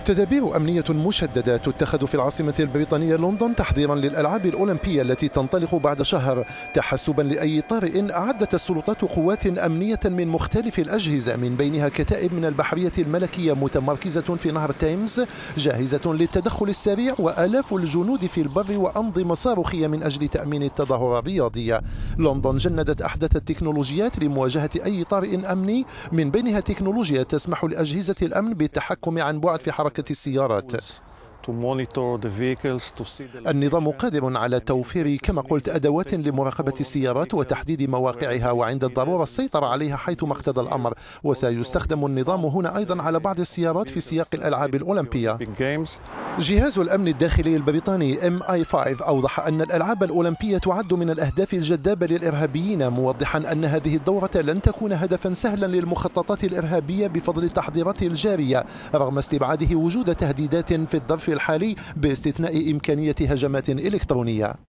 تدابير أمنية مشددة تتخذ في العاصمة البريطانية لندن تحضيرا للألعاب الأولمبية التي تنطلق بعد شهر. تحسبا لأي طارئ أعدت السلطات قوات أمنية من مختلف الأجهزة، من بينها كتائب من البحرية الملكية متمركزة في نهر تيمز جاهزة للتدخل السريع، وآلاف الجنود في البر وأنظمة صاروخية من أجل تأمين التظاهرة الرياضية. لندن جندت أحدث التكنولوجيات لمواجهة أي طارئ أمني، من بينها تكنولوجيا تسمح لأجهزة الأمن بالتحكم عن بعد في حركة السيارات. النظام قادر على توفير كما قلت أدوات لمراقبة السيارات وتحديد مواقعها، وعند الضرورة السيطرة عليها حيثما اقتضى الأمر. وسيستخدم النظام هنا أيضا على بعض السيارات في سياق الألعاب الأولمبية. جهاز الأمن الداخلي البريطاني MI5 أوضح أن الألعاب الأولمبية تعد من الأهداف الجذابة للإرهابيين، موضحا أن هذه الدورة لن تكون هدفا سهلا للمخططات الإرهابية بفضل التحضيرات الجارية، رغم استبعاده وجود تهديدات في الظرف الحالي باستثناء إمكانية هجمات إلكترونية.